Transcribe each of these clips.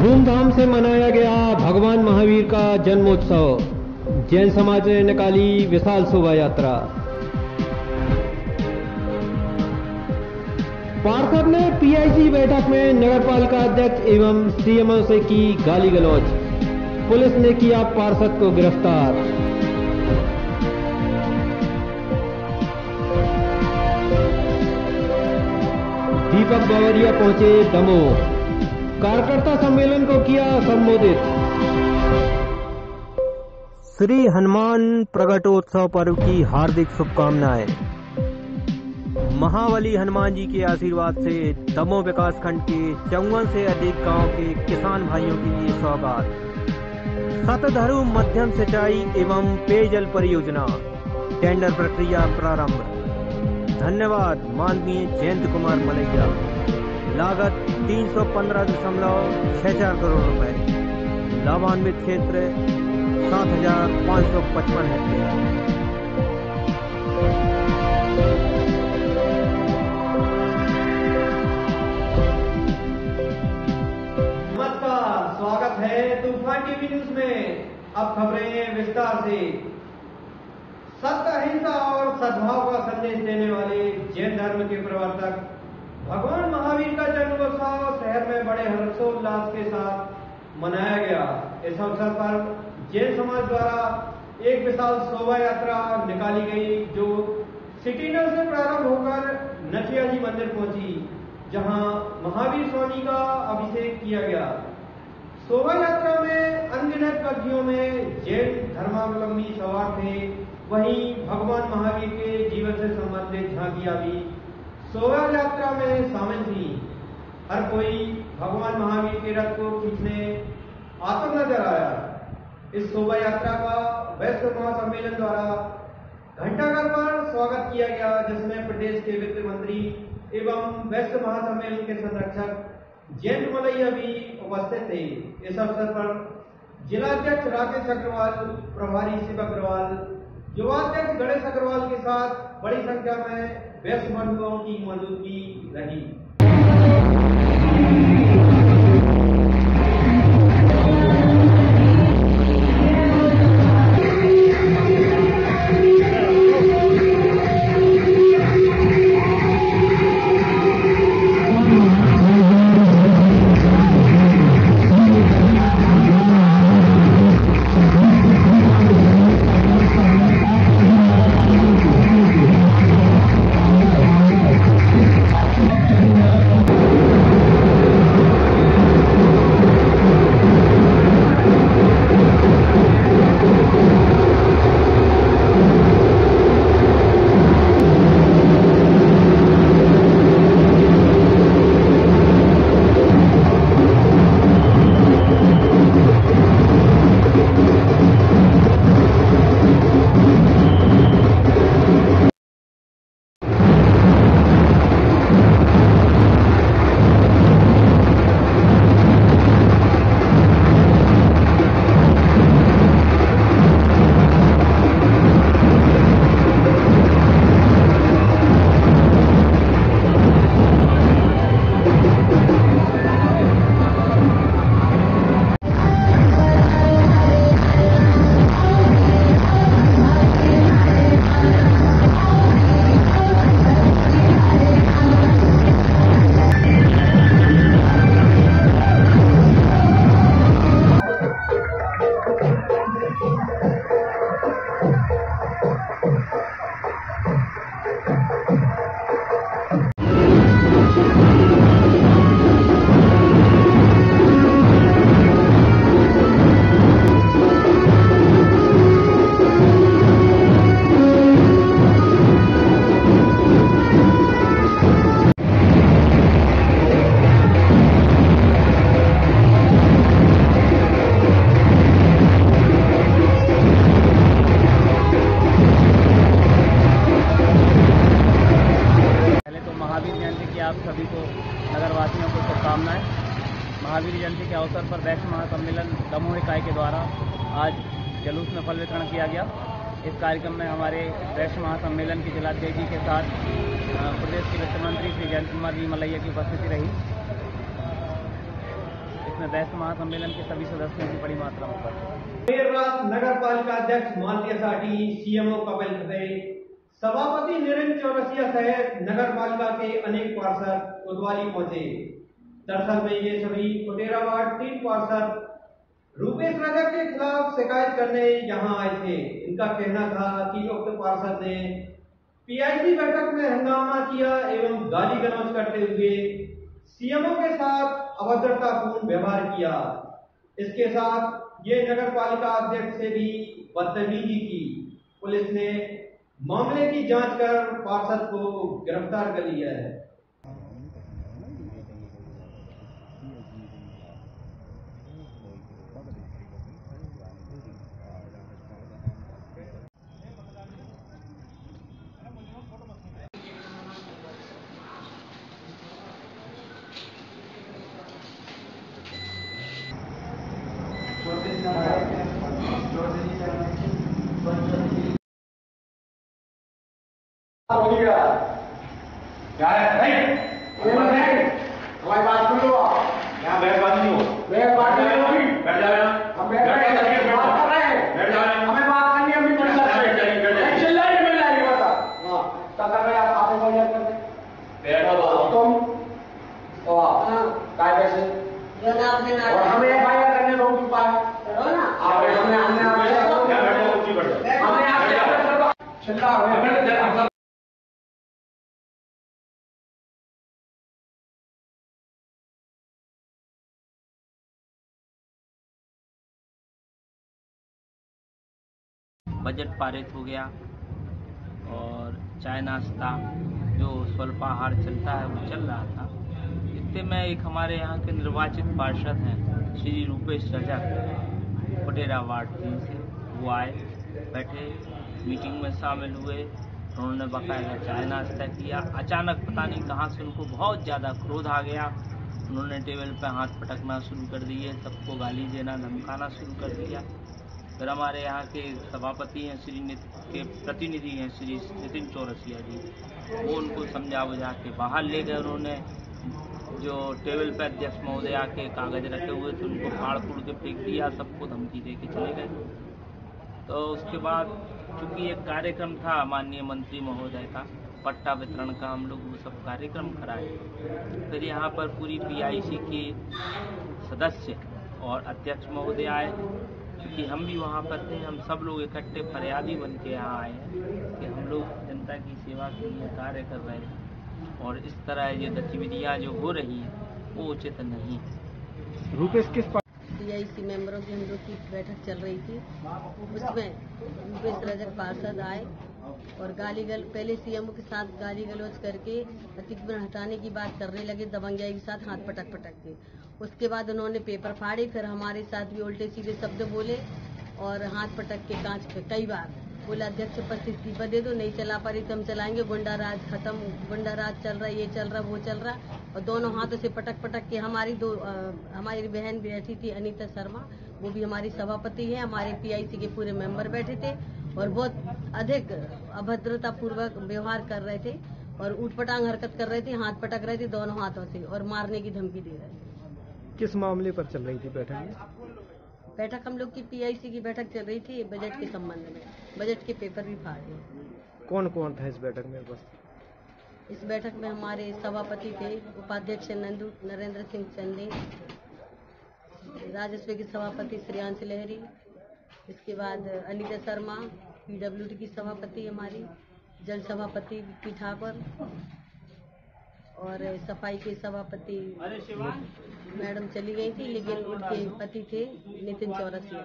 धूमधाम से मनाया गया भगवान महावीर का जन्मोत्सव। जैन समाज ने निकाली विशाल शोभा यात्रा। पार्षद ने पीआईसी बैठक में नगरपालिका अध्यक्ष एवं सीएमओ से की गाली गलौज। पुलिस ने किया पार्षद को गिरफ्तार। दीपक बावरिया पहुंचे दमोह। कार्यकर्ता सम्मेलन को किया संबोधित। श्री हनुमान प्रगटोत्सव पर्व की हार्दिक शुभकामनाएं। महाबली हनुमान जी के आशीर्वाद से दमोह विकासखंड के 54 से अधिक गांव के किसान भाइयों के लिए सौगात। शतधरु मध्यम सिंचाई एवं पेयजल परियोजना टेंडर प्रक्रिया प्रारंभ। धन्यवाद माननीय जयंत कुमार मलैया। लागत 315.64 करोड़ रुपए। लाभान्वित क्षेत्र 7,555 हेक्टेयर। नमस्कार, स्वागत है तूफान टीवी न्यूज में। अब खबरें विस्तार से। सत्य, अहिंसा और सद्भाव का संदेश देने वाले जैन धर्म के प्रवर्तक भगवान महावीर का जन्मोत्सव शहर में बड़े हर्षोल्लास के साथ मनाया गया। इस अवसर पर जैन समाज द्वारा एक विशाल शोभा यात्रा निकाली गई, जो सिटीनर से प्रारंभ होकर नथिया जी मंदिर पहुंची, जहां महावीर स्वामी का अभिषेक किया गया। शोभा यात्रा में अनगिनत कल्पियों में जैन धर्मावलंबी सवार थे। वहीं भगवान महावीर के जीवन से संबंधित झांकियां भी शोभा यात्रा में शामिल थी। हर कोई भगवान महावीर के रथ को खींचने आता नजर आया। इस शोभा यात्रा का वैश्य महासम्मेलन द्वारा घंटाघर पर स्वागत किया गया, जिसमें प्रदेश के वित्त मंत्री एवं वैश्य महासम्मेलन के संरक्षक जयंत मलैया भी उपस्थित थे। इस अवसर पर जिलाध्यक्ष राकेश अग्रवाल, प्रभारी शिव अग्रवाल, युवाध्यक्ष गणेश अग्रवाल के साथ बड़ी संख्या में वैश्य बंधुओं की मौजूदगी रही। आप सभी को नगरवासियों को शुभकामनाएं। महावीर जयंती के अवसर पर वैश्य महासम्मेलन दमोह इकाई के द्वारा आज जुलूस में फल वितरण किया गया। इस कार्यक्रम में हमारे वैश्य महासम्मेलन के जिलाध्यक्ष जी के साथ प्रदेश के वित्त मंत्री श्री जयंत कुमार जी मलैया की उपस्थिति रही। इसमें जिसमें वैश्य महासम्मेलन के सभी सदस्यों की बड़ी मात्रा में उपस्थित। देर रात नगर पालिका अध्यक्ष मालतीय साठी, सीएमओ कपिल खरे, सभापति नरेंद्र चौरसिया सहित नगर पालिका के अनेक पार्षद कोतवाली पहुंचे। दरअसल में ये सभी फुटेरा वार्ड 3 पार्षद रूपेश रजक के खिलाफ शिकायत करने यहां आए थे। इनका कहना था कि उक्त पार्षद ने पीआईसी बैठक में हंगामा किया एवं गाली गलौज करते हुए सीएमओ के साथ अभद्रतापूर्ण व्यवहार किया। इसके साथ ये नगर पालिका अध्यक्ष से भी बदतमीजी की। पुलिस ने मामले की जांच कर पार्षद को गिरफ्तार कर लिया है। क्या है? नहीं, हमारी बात सुन लो। यहाँ बहसबाजी नहीं हो। बहसबाजी नहीं होगी। बैठ जाओ यहाँ। हम बैठ रहे हैं। बात कर रहे हैं। बैठ जाओ यहाँ। हमें बात करनी है अपनी परिषद से। चिल्ला ही मिल जाएगी बता। हाँ, क्या कर रहे हैं आप? आगे बढ़ जाते हैं। बैठो बाबू। तुम तो आप काय कैसे? और हमें एफआईआर करने दो क्यों पाए? करो ना। हमने चिल्ला बजट पारित हो गया और चाय नाश्ता जो स्वल्पाहार चलता है वो चल रहा था। इतने में एक हमारे यहाँ के निर्वाचित पार्षद हैं श्री रूपेश रजक, फुटेरा वार्ड 3 से, वो आए, बैठे, मीटिंग में शामिल हुए। उन्होंने बकायदा चाय नाश्ता किया। अचानक पता नहीं कहाँ से उनको बहुत ज़्यादा क्रोध आ गया। उन्होंने टेबल पर हाथ पटकना शुरू कर दिए, सबको गाली देना, धमकाना शुरू कर दिया। फिर हमारे यहाँ के सभापति हैं के प्रतिनिधि हैं श्री नितिन चौरसिया जी, वो उनको समझा बुझा के बाहर ले गए। उन्होंने जो टेबल पर अध्यक्ष महोदया के कागज रखे हुए थे उनको फाड़ फूड़ के फेंक दिया, सबको धमकी दे के चले गए। तो उसके बाद चूँकि एक कार्यक्रम था माननीय मंत्री महोदय का पट्टा वितरण का, हम लोग वो सब कार्यक्रम कराए। फिर यहाँ पर पूरी पीआईसी के सदस्य और अध्यक्ष महोदय आए, क्योंकि हम भी वहाँ पर थे। हम सब लोग इकट्ठे फरियादी बन के यहाँ आए हैं कि हम लोग जनता की सेवा के लिए कार्य कर रहे हैं और इस तरह ये गतिविधियाँ जो हो रही हैं वो उचित नहीं है। रूपेश किस पीआईसी मेंबरों की हम लोग की बैठक चल रही थी, उसमें रूपेश रजक पार्षद आए और पहले सीएमओ के साथ गाली गलौज करके अतिक्रमण हटाने की बात करने लगे, दबंगियाई के साथ हाथ पटक के। उसके बाद उन्होंने पेपर फाड़े, फिर हमारे साथ भी उल्टे सीधे शब्द बोले और हाथ पटक के कांच पे कई बार बोला अध्यक्ष पद से इस्तीफा दे दो, नहीं चला पा रही तो हम चलाएंगे, गुंडा राज खत्म, गुंडा राज चल रहा है, ये चल रहा वो चल रहा। और दोनों हाथों से पटक के हमारी हमारी बहन बैठी थी अनीता शर्मा, वो भी हमारी सभापति है, हमारे पीआईसी के पूरे मेंबर बैठे थे और बहुत अधिक अभद्रता पूर्वक व्यवहार कर रहे थे और ऊटपटांग हरकत कर रहे थे, हाथ पटक रहे थे दोनों हाथों से और मारने की धमकी दे रहे थे। किस मामले पर चल रही थी बैठक? बैठक हम लोग की पीआईसी की बैठक चल रही थी बजट के संबंध में, बजट के पेपर भी फाड़े। कौन कौन था इस बैठक में? बस इस बैठक में हमारे सभापति थे उपाध्यक्ष नरेंद्र सिंह चंदी, राजस्व के सभापति श्रेयांश लहरी, इसके बाद अनीता शर्मा पीडब्ल्यूडी की सभापति हमारी, जल सभापति पी ठाकुर और सफाई के सभापति मैडम चली गई थी, लेकिन उनके पति थे नितिन चौरसिया।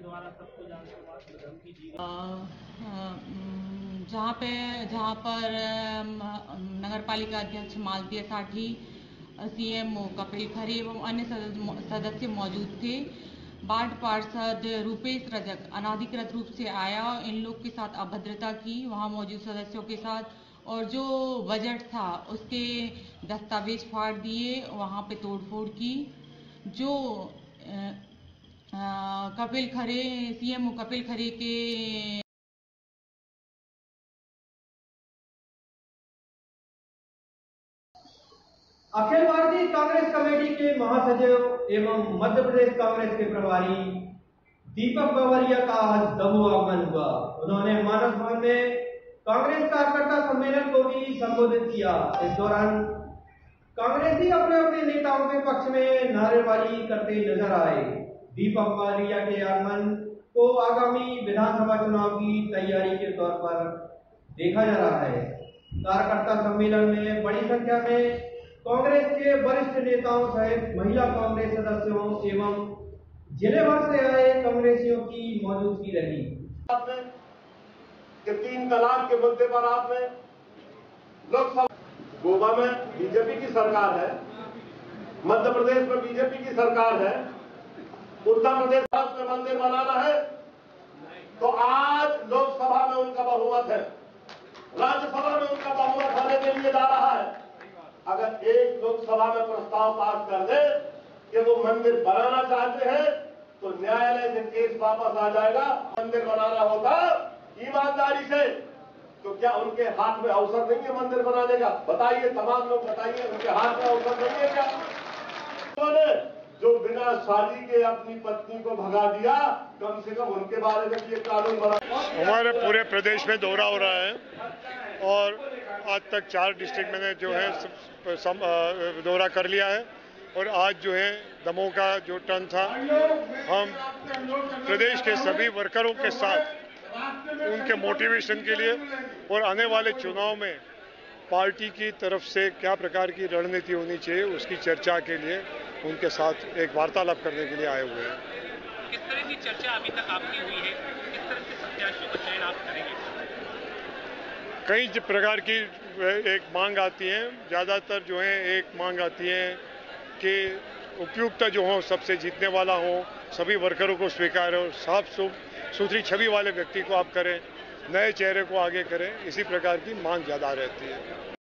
जहाँ पर नगर पालिका अध्यक्ष मालतीय साठी, सीएमओ कपिल खरे एवं अन्य सदस्य मौजूद थे। वार्ड पार्षद रूपेश रजक अनाधिकृत रूप से आया, इन लोग के साथ अभद्रता की वहाँ मौजूद सदस्यों के साथ, और जो बजट था उसके दस्तावेज फाड़ दिए, वहाँ पे तोड़फोड़ की। जो कपिल खरे, सीएमओ कपिल खरे के अखिल भारतीय कांग्रेस कमेटी के महासचिव एवं मध्य प्रदेश कांग्रेस के प्रभारी दीपक बावरिया का आज दमोह आगमन हुआ। उन्होंने मानस भवन में कांग्रेस कार्यकर्ता सम्मेलन को भी संबोधित किया। इस दौरान कांग्रेसी अपने अपने नेताओं के पक्ष में नारेबाजी करते नजर आए। दीपक बावरिया के आगमन को आगामी विधानसभा चुनाव की तैयारी के तौर पर देखा जा रहा है। कार्यकर्ता सम्मेलन में बड़ी संख्या में कांग्रेस के वरिष्ठ नेताओं सहित महिला कांग्रेस सदस्यों एवं जिले भर से आए कांग्रेसियों की मौजूदगी रही। कि 3 तलाक के मुद्दे पर आपने लोकसभा, गोवा में बीजेपी की सरकार है, मध्य प्रदेश में बीजेपी की सरकार है, उत्तर प्रदेश में मंदिर बनाना है, तो आज लोकसभा में उनका बहुमत है, राज्यसभा में उनका बहुमत होने के लिए जा रहा है। अगर एक लोकसभा में प्रस्ताव पास कर दे कि वो मंदिर बनाना चाहते हैं तो न्यायालय से केस वापस आ जाएगा। मंदिर बनाना होता ईमानदारी से, तो क्या उनके हाथ में अवसर नहीं है मंदिर बनाने का? बताइए, तमाम लोग बताइए, उनके हाथ में अवसर नहीं है क्या? उन्होंने जो बिना शादी के अपनी पत्नी को भगा दिया, कम से कम उनके बारे में ये कानून बना। हमारे पूरे प्रदेश में दौरा हो रहा है और आज तक 4 डिस्ट्रिक्ट मैंने जो है दौरा कर लिया है और आज जो है दमोह का जो टर्न था, हम प्रदेश के सभी वर्करों के साथ उनके मोटिवेशन के लिए और आने वाले चुनाव में पार्टी की तरफ से क्या प्रकार की रणनीति होनी चाहिए उसकी चर्चा के लिए उनके साथ एक वार्तालाप करने के लिए आए हुए हैं। किस तरह की चर्चा अभी तक आपकी हुई है? किस तरह से प्रत्याशियों का चयन आप करेंगे? कई प्रकार की एक मांग आती है, ज़्यादातर जो है एक मांग आती है कि उपयुक्त जो हो, सबसे जीतने वाला हो, सभी वर्करों को स्वीकार हो, साफ सुथरी छवि वाले व्यक्ति को आप करें, नए चेहरे को आगे करें, इसी प्रकार की मांग ज़्यादा रहती है।